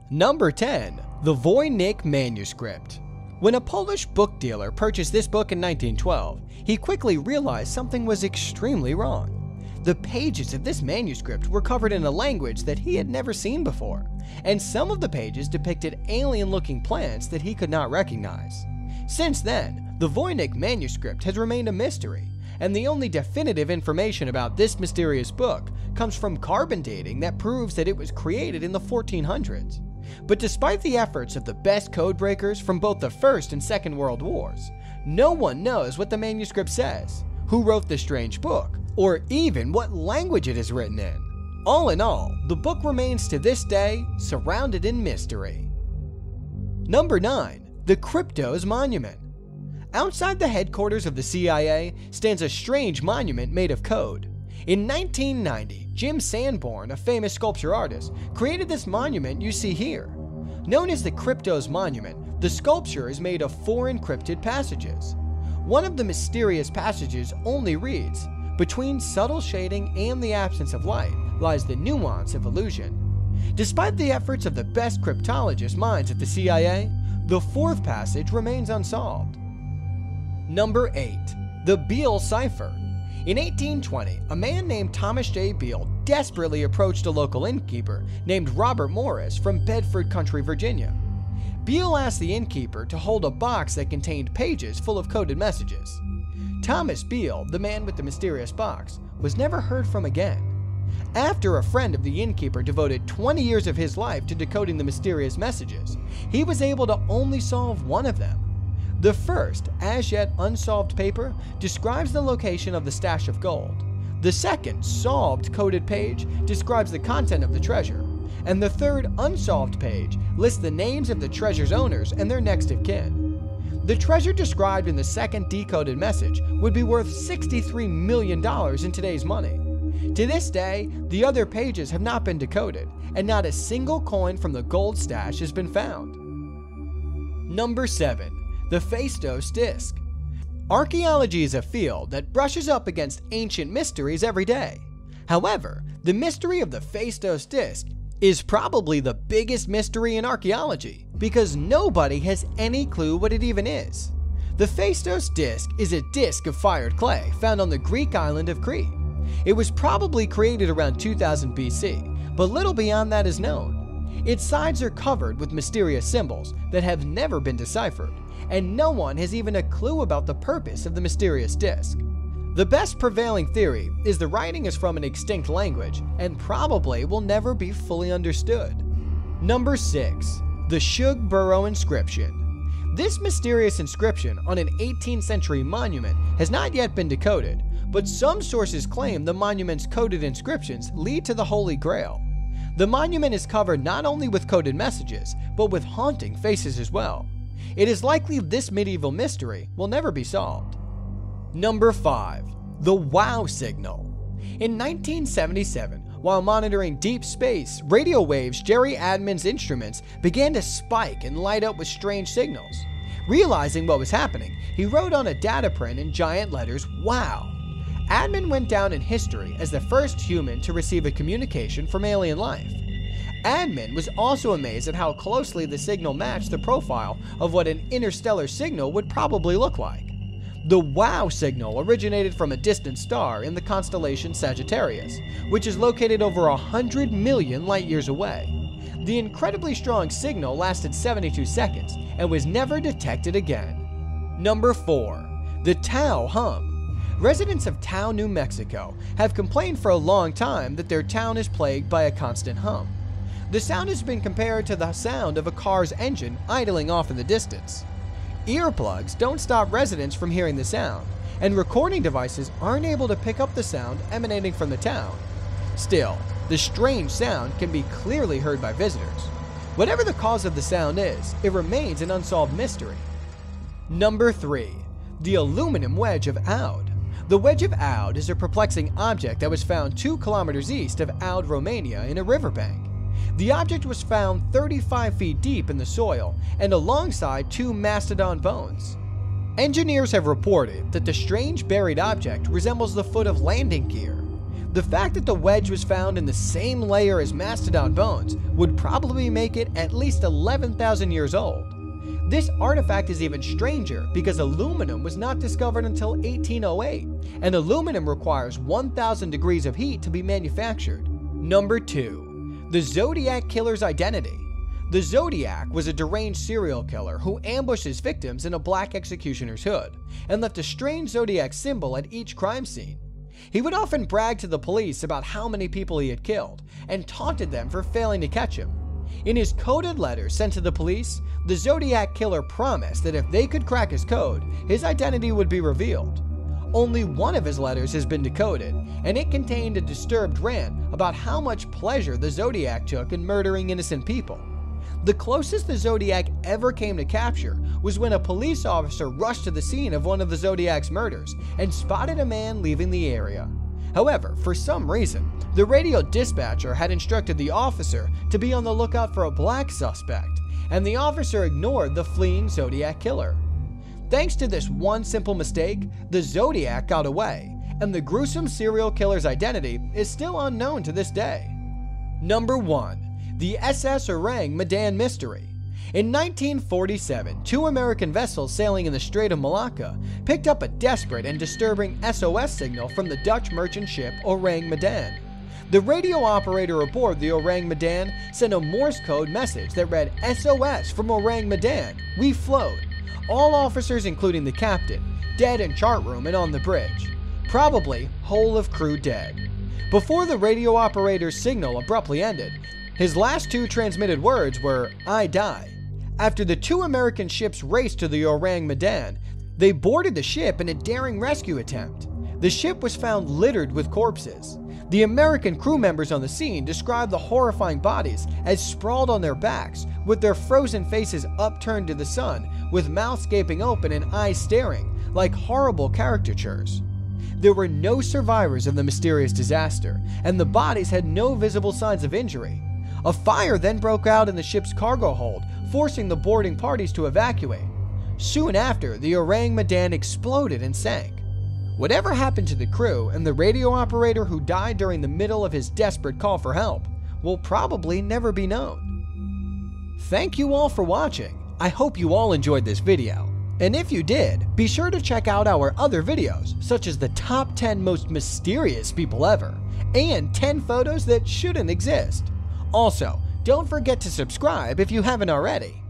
Number 10. The Voynich Manuscript. When a Polish book dealer purchased this book in 1912, he quickly realized something was extremely wrong. The pages of this manuscript were covered in a language that he had never seen before, and some of the pages depicted alien-looking plants that he could not recognize. Since then, the Voynich manuscript has remained a mystery, and the only definitive information about this mysterious book comes from carbon dating that proves that it was created in the 1400s. But despite the efforts of the best code breakers from both the First and Second World Wars, no one knows what the manuscript says, who wrote the strange book, or even what language it is written in. All in all, the book remains to this day surrounded in mystery. Number 9. The Kryptos Monument. Outside the headquarters of the CIA stands a strange monument made of code. In 1990, Jim Sanborn, a famous sculpture artist, created this monument you see here. Known as the Kryptos Monument, the sculpture is made of 4 encrypted passages. One of the mysterious passages only reads, "Between subtle shading and the absence of light lies the nuance of illusion." Despite the efforts of the best cryptologist minds at the CIA, the 4th passage remains unsolved. Number 8. The Beale Cipher. In 1820, a man named Thomas J. Beale desperately approached a local innkeeper named Robert Morris from Bedford Country, Virginia. Beale asked the innkeeper to hold a box that contained pages full of coded messages. Thomas Beale, the man with the mysterious box, was never heard from again. After a friend of the innkeeper devoted 20 years of his life to decoding the mysterious messages, he was able to only solve one of them. The first, as yet unsolved paper describes the location of the stash of gold. The second, solved coded page describes the content of the treasure. And the third, unsolved page lists the names of the treasure's owners and their next of kin. The treasure described in the second decoded message would be worth $63 million in today's money. To this day, the other pages have not been decoded, and not a single coin from the gold stash has been found. Number 7. The Phaistos Disc. Archaeology is a field that brushes up against ancient mysteries every day. However, the mystery of the Phaistos Disc is probably the biggest mystery in archaeology because nobody has any clue what it even is. The Phaistos Disc is a disc of fired clay found on the Greek island of Crete. It was probably created around 2000 BC, but little beyond that is known. Its sides are covered with mysterious symbols that have never been deciphered, and no one has even a clue about the purpose of the mysterious disc. The best prevailing theory is the writing is from an extinct language and probably will never be fully understood. Number 6. The Shug Burrow Inscription. This mysterious inscription on an 18th century monument has not yet been decoded, but some sources claim the monument's coded inscriptions lead to the Holy Grail. The monument is covered not only with coded messages, but with haunting faces as well. It is likely this medieval mystery will never be solved. Number 5. The WOW Signal. In 1977, while monitoring deep space, radio waves Jerry Adman's instruments began to spike and light up with strange signals. Realizing what was happening, he wrote on a data print in giant letters, "WOW." Adman went down in history as the first human to receive a communication from alien life. Adman was also amazed at how closely the signal matched the profile of what an interstellar signal would probably look like. The WOW signal originated from a distant star in the constellation Sagittarius, which is located over 100 million light-years away. The incredibly strong signal lasted 72 seconds and was never detected again. Number 4. The Tau Hum. Residents of Tau, New Mexico have complained for a long time that their town is plagued by a constant hum. The sound has been compared to the sound of a car's engine idling off in the distance. Earplugs don't stop residents from hearing the sound, and recording devices aren't able to pick up the sound emanating from the town. Still, the strange sound can be clearly heard by visitors. Whatever the cause of the sound is, it remains an unsolved mystery. Number 3. The Aluminum Wedge of Aud. The Wedge of Aud is a perplexing object that was found 2 kilometers east of Aud, Romania in a riverbank. The object was found 35 feet deep in the soil and alongside 2 mastodon bones. Engineers have reported that the strange buried object resembles the foot of landing gear. The fact that the wedge was found in the same layer as mastodon bones would probably make it at least 11,000 years old. This artifact is even stranger because aluminum was not discovered until 1808, and aluminum requires 1,000 degrees of heat to be manufactured. Number 2. The Zodiac Killer's identity. The Zodiac was a deranged serial killer who ambushed his victims in a black executioner's hood and left a strange Zodiac symbol at each crime scene. He would often brag to the police about how many people he had killed and taunted them for failing to catch him. In his coded letters sent to the police, the Zodiac Killer promised that if they could crack his code, his identity would be revealed. Only one of his letters has been decoded, and it contained a disturbed rant about how much pleasure the Zodiac took in murdering innocent people. The closest the Zodiac ever came to capture was when a police officer rushed to the scene of one of the Zodiac's murders and spotted a man leaving the area. However, for some reason, the radio dispatcher had instructed the officer to be on the lookout for a black suspect, and the officer ignored the fleeing Zodiac Killer. Thanks to this one simple mistake, the Zodiac got away, and the gruesome serial killer's identity is still unknown to this day. Number 1. The SS Orang Medan Mystery. In 1947, 2 American vessels sailing in the Strait of Malacca picked up a desperate and disturbing SOS signal from the Dutch merchant ship Orang Medan. The radio operator aboard the Orang Medan sent a Morse code message that read, "SOS from Orang Medan, we float." All officers, including the captain, dead in chart room and on the bridge. Probably whole of crew dead. Before the radio operator's signal abruptly ended, his last 2 transmitted words were, "I die." After the 2 American ships raced to the Orang Medan, they boarded the ship in a daring rescue attempt. The ship was found littered with corpses. The American crew members on the scene described the horrifying bodies as sprawled on their backs, with their frozen faces upturned to the sun, with mouths gaping open and eyes staring, like horrible caricatures. There were no survivors of the mysterious disaster, and the bodies had no visible signs of injury. A fire then broke out in the ship's cargo hold, forcing the boarding parties to evacuate. Soon after, the Orang Medan exploded and sank. Whatever happened to the crew and the radio operator who died during the middle of his desperate call for help will probably never be known. Thank you all for watching. I hope you all enjoyed this video. And if you did, be sure to check out our other videos, such as the top 10 most mysterious people ever, and 10 photos that shouldn't exist. Also, don't forget to subscribe if you haven't already.